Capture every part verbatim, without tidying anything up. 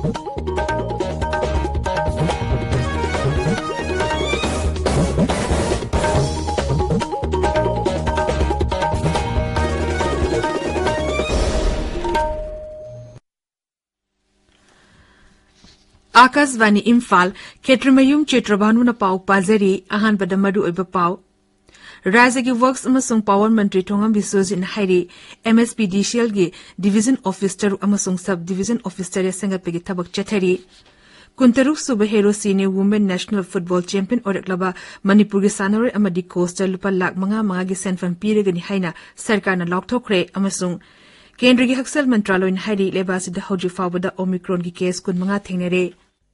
Akashvani Imphal, Ksh.Chitrabhanu na pau pazari, ahanbada madu oiba pau. Raja ki Works amasung Power Mantri Thongam Biswajit Hairi, M S P D C L gi Division Officer amasung Sub Division Officer Sengapegi Tabak Chathari. Kuntaruk Suba Hero Senior Women National Football Champion Oraklaba Manipuri Sanore Amadi Coastal Lupa Lak Manga Manga Senfam Piragani Haina, Sarkana Loktokre amasung. Kendra gi Haksal Mantralo in Hairi Lebasi the Hoji Fawada Omicron gi case kun mga thingnere.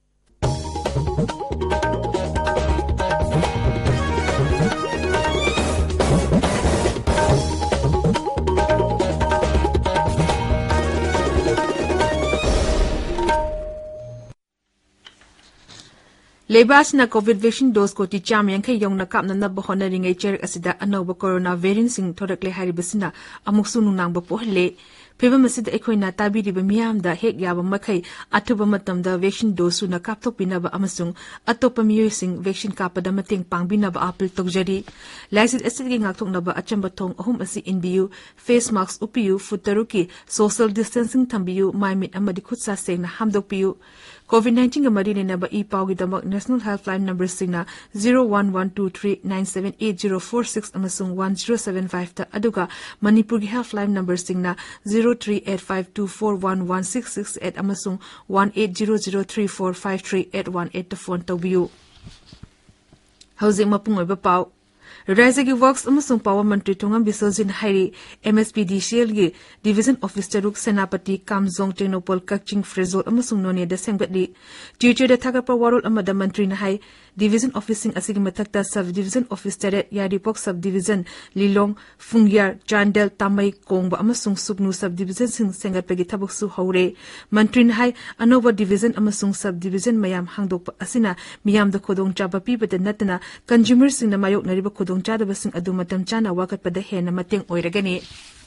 Lebas na COVID vaccine dose ko ti cham yang kay yong nakap na nabahona ring ay cher asida anoba corona variant sing thorakle hari basina amuk sunung nang ba pohle pheba masida ekhoi na tabi ri ba miyam da hek yaba makai athuba matam da vaccine dose na kap thok pinaba amasung atopa miyoy sing vaccine kapada mating pangbina ba apil tokjari lactic acid gi ngak thok na ba achamba thong ahum asi inbiu face mask upiu futaruki social distancing thambiu maimit amadi khutsa seng na hamdok piu COVID nineteen ga mari ne ba e pau gi damak national helpline number singna zero one one two three nine seven eight zero four six amasung one zero seven five ta aduga Manipur gi helpline number singna zero three eight five two four one one six six eight amasung one eight zero zero three four five three eight one eight ta phone tawbiu housing mapung oiba pau Raja ki Works amasung Power Mantri Thongam Biswajit Hairi M S P D C L gi Division Officer Ruk Senapati Kamjong Technopol Kakching Frezol amasung none da sengbatli Tuesday da thagapa warol amada mantri na hai Division Officing asigi mathakta Sub Division Officer Yaripok Sub Division Lilong Fungyar Chandel Tamai Kongba amasung Suknu Sub Division sing sengatpegi thabak su haure mantri na hai Anova Division amasung Sub Division mayam hangdok asina miyam da khodong chaba pi bada natna consumer sing na mayok nariba khodong chada basing adu matam chana wakat pada hena mateng oiragani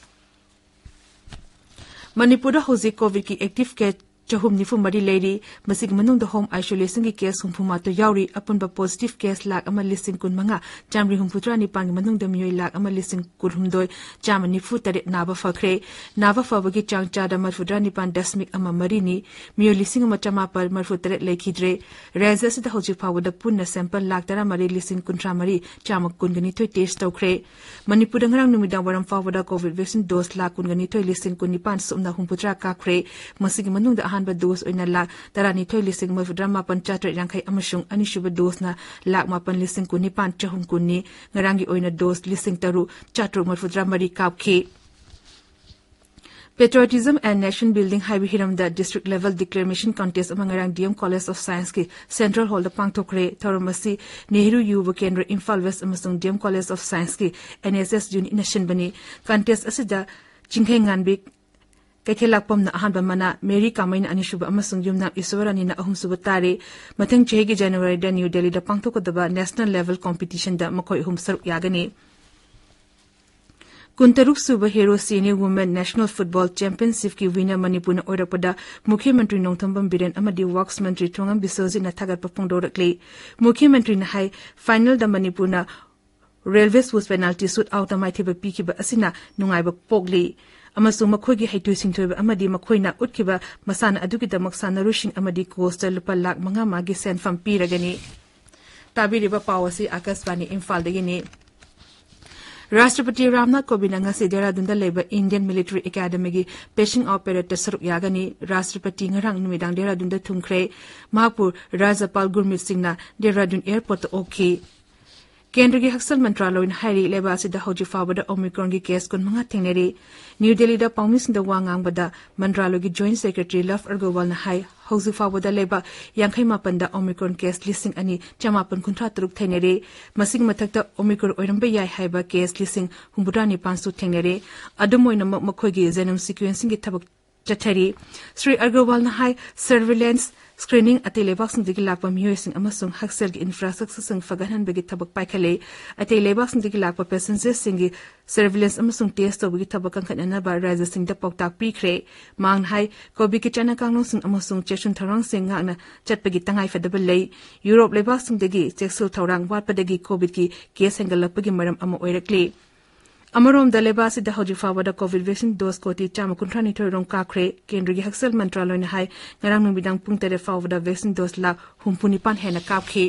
Manipur hozi COVID ki active case Chahum nifu mari lady masig manung the home isolation ki case humphuma to yauri upon ba positive case lak ama listing kun manga jamri humputra ni pang manung the miyoi lak ama listing kun humdoi jam nifu tare naba fakre naba fabagi chang chada marfudra ni pan dasmik ama mari ni miyoi listing ama chama par marfu tare lekhidre raja se the hoji phawada punna sample lak tara mari listing kun tra mari chama kun gani thoi test tokre Manipur ngarang numidang waram phawada covid vaccine dose lak kun gani thoi listing kun ni pan sumna humputra ka khre masig manung the hanba dose oina lak tarani thoi lising ma drama pan chatra rangkai amasung anishuba dose na lak ma pan lising kuni pan chahum kuni ngarangi oina dose lising taru chatru ma drama ri kapki Patriotism and Nation Building Highway Hiram the district level declaration contest among around D M College of Science ki Central Hall the Pangtokre Thoramasi Nehru Yuva Kendra Imphal West amasung D M College of Science ki N S S Jun Nation bani contest asida chingkhai nganbik Kaithelakpam na ahanba mana Mary Kamain anishuba amasung yumna iswarani na ahum suba tare mathang chehgi January da New Delhi da pangthokodaba national level competition da makoi hum saruk yagani Kuntaruk Suba Hero Senior Women National Football Championship ki winner Manipur na oirapada Mukhyamantri Nongthambam Biren amadi Works Mantri Thongam Biswajit na thagat papongdorakle Mukhyamantri na hai final da Manipur na Railways was penalty shoot out amai thiba pikiba asina nungaiba pogli amasung makhoigi haitu singthoiba amadi makhoina utkiba masana adugi damak sanarushing amadi coastal lupa lak manga magi senfam piragani tabiriba pawasi Akashvani Imphal dagini Rashtrapati Ramnath Kovind ngasi Dehradun da leba Indian Military Academy gi peshing operator saruk yagani Rashtrapati ngarang numidang Dehradun da thungkhre Mahapur Rajapal Gurmit Singh na Dehradun airport to okay Kendra gi Haksal Mantralo in Hairi leba asida hoji fawada Omicron gi case kun manga thingneri New Delhi da pawmis da wangang bada Mantralo gi Joint Secretary Love Argowal na hai hoji fawada leba yangkhai mapan da Omicron case listing ani chamapan kunthra truk thingneri masing mathakta Omicron oiramba yai haiba case listing humbudani pansu thingneri adumoina makhoi gi genome sequencing gi thabak chathari Sri Agrawal na hai surveillance screening ate lebak sing digi lakpa miyoy sing amasung haksel gi infrastructure sing fagahan bagi thabak paikhale ate lebak sing digi lakpa passengers sing gi surveillance amasung test to bagi thabak kan khana ba raja sing da poktak pi khre mang hai kobi ki chana kanglong sing amasung chechun tharang sing ngana chatpagi tangai fadabal lei Europe lebak sing digi cheksul thorang wat padagi covid ki case hangalapagi maram ama oirakli Amarom da lebasi da hoji fawada COVID vaccine dose koti chama kuntrani thorong kakre kendri haksel mantraloy na hai ngarang nung bidang pungtere fawada vaccine dose la humpuni pan hena kapkhe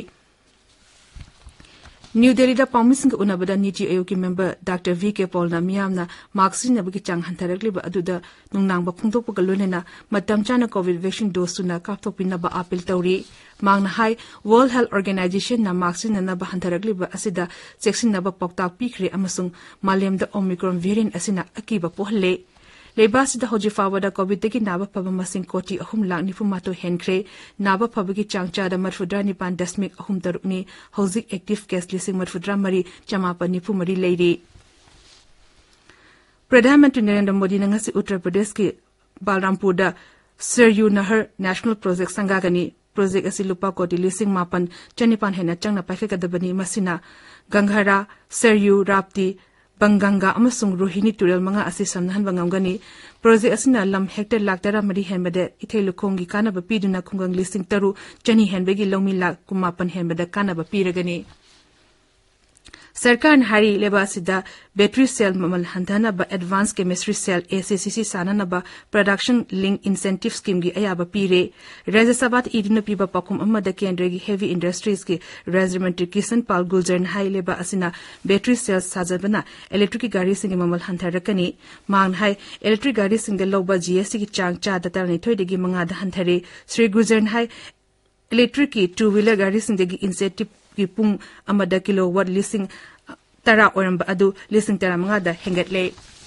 New Delhi da promising unabada niti ayoki member Doctor V K Paul na miyamna marksi na bagi chang hantarakli ba aduda nung nang ba phungtok pa galone na matam chana COVID vaccine dose na kaptok pinna ba appeal tawri mang na hai World Health Organization na marksi na ba hantarakli ba asida section na ba poktak pikre amasung malem da Omicron variant asina akiba pohle Lebasi da hoji fawada COVID teki naba paba masing koti ahum lang ni fumato henkre naba paba ki changcha da marfudra ni pan dasmik ahum taruk ni hozik active case lising marfudra mari chamapa ni fumari leiri Pradhan Mantri Narendra Modi na ngasi Uttar Pradesh ki Balrampur da Saryu Nahar National Project sangagani project asi lupa koti lising mapan chanipan hena changna paikadabani masina Ganghara Saryu Rapti Banganga amasung Rohini Tural mga asi samnahan bangamgani project asina lam hectare lak tara mari henbade ithelu khongi kana ba piduna khungang listing taru chani henbegi longmi lak kumapan henbada kana ba piragani Sarkar hari lebasida battery cell mamal handana ba advanced chemistry cell A C C C sanana ba production link incentive scheme gi ayaba pire Rajya Sabha idina piba pakum amada kendra gi heavy industries gi Rajamantri Kisan Pal Gulzar hai leba asina battery cell sajabana electric gari sing mamal hantarakani mang hai electric gari sing de loba G S T gi chang cha datar ni thoidegi manga da hanthare Sri Gulzar hai electric ki two wheeler gari sing de gi incentive ki pung amada kilowatt lising tara oramba adu lising tara mga da hengatle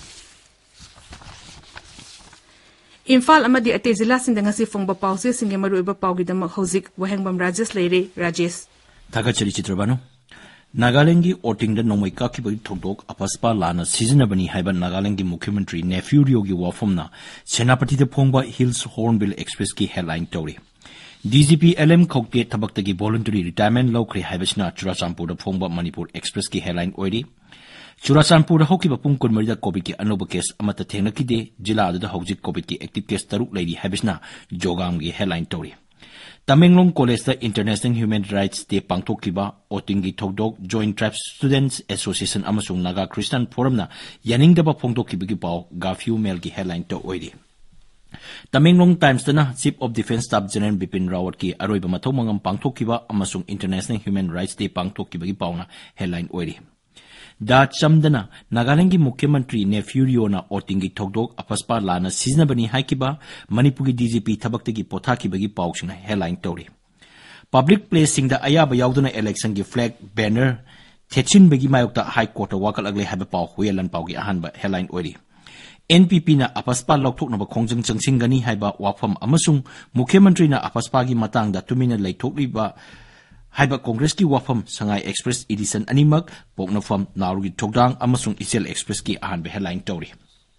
Imphal amadi ate zila sing da ngasi fongba pause sing maru iba pawgi da hozik Wahengbam Rajesh leire Rajesh Ksh.Chitrabhanu Nagaland gi oting da nomai ka ki bari thokdok apaspa lana season bani haiba Nagaland gi Mukhyamantri Nephew gi wafamna Senapati da phongba Hills Hornbill Express ki headline tori D G P L M Khokte Thabaktagi voluntary retirement lawkri haibasna Churachandpur da phongba Manipur Express ki headline oiri Churachandpur hokiba pung kunmari da COVID ki anoba case amata thengnakide jila adu da hojik COVID ki active case taruk leiri haibasna Jogam gi headline tori Tamenglong College da International Human Rights Day pangthokkiba oting gi thokdok Joint Tribes Students Association amasung Naga Christian Forum na yaningdaba phongthokkiba gi paw Gafiu Mail gi headline to oiri Tamenglong Times na Chief of Defence Staff General Bipin Rawat ki aroiba mathau mangam pangthokkiba amasung International Human Rights Day pangthokkiba gi pawna headline oiri Da chamdana Nagaland gi Mukhyamantri Nephew na oting gi thokdok apaspa lana siznabani haikiba Manipuri D G P thabaktagi pothakiba gi pawsina headline tori Public place sing da ayaba yauduna election gi flag banner thechin bagi mayokta High Court wakal agle haba paw huyalan paw gi ahanba headline oiri N P P na apaspa lokthok na ba khongjang changsingani haiba wafam amasung Mukhyamantri na apaspa gi matang da tumina leithokliba haiba Congress ki wafam Sangai Express edition animak poknafam Narugi Thokdang amasung Isel Express ki ahan be headline tori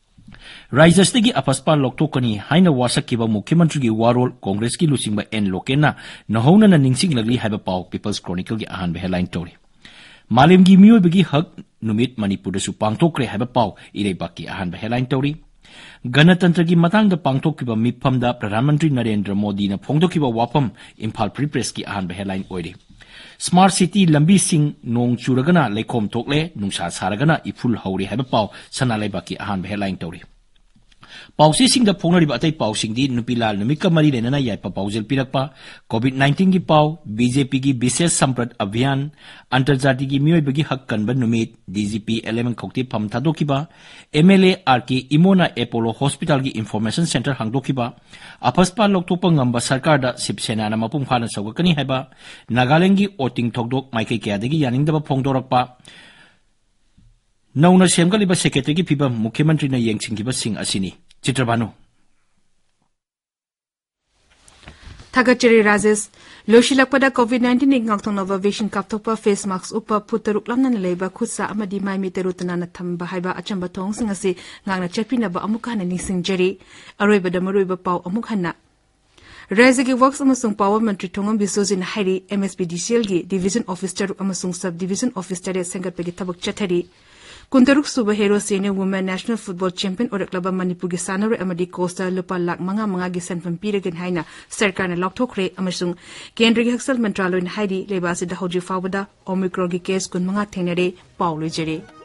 Raijastagi apaspa lokthokani haina wasakiba Mukhyamantri gi warol Congress ki lusingba N Lokena nahona na ningsing lagli haiba paw People's Chronicle gi ahan be headline tori Malim gi miyoy bagi hak numit Manipur da su pangthokre haiba paw irebaki ahan ba headline tori Ganatantra gi matang da pangthokkiba mifam da Pradhan Mantri Narendra Modi na phongdokkiba wafam Imphal Free Press ki ahan ba headline oiri Smart City lambi sing nong churagana leikhom thokle nungsa saragana iful hauri haiba paw sanalaibaki ahan ba headline tori Pausi sing da phongnari ba tai paw sing di nupilal numika mari lenana yai pa paujel pirakpa COVID nineteen gi paw B J P gi Bises Samprat Abhiyan Antarjati gi miyoy bagi hak kanban numit D G P L M Khokti pham thadokiba M L A R K Imona Apollo Hospital gi Information Center hangdokiba apaspa loktopa ngamba sarkar da Sipsena na mapung phana sawgakani haiba Nagaland gi oting thokdok maikai kyadagi yaningdaba phongdorakpa Nauna semgaliba secretary gi phibam Mukhyamantri na yengsingkiba sing asini Chitrabhanu Thagachari Rajesh, Loshilakpada COVID nineteen ing ngaktonova vaccine kaptopa face mask upa putaruk lamna leba khutsa amadi mai miterutana na thamba haiba achamba thong singasi ngangna chapina ba amukana nising jari aroiba da maroiba pau amukhanna Razagi Works amasung Power Mantri Thongam Bisojin Hari M S P D C L gi Division Officer amasung Sub Division Officer Sengatpegi Tabak Chathari Kuntaruk Suba Hero Senior Women National Football Champion Oraklaba Manipuri Sanare Amadi Costa Lupa Lak Manga Manga gi Sanfam Piragan Haina Sarkarna Lokthokre amasung Kendri Haksal Mantralo in Hari Lebasi da Hoji Fawada Omicron gi case kun manga thenare Paulo Jere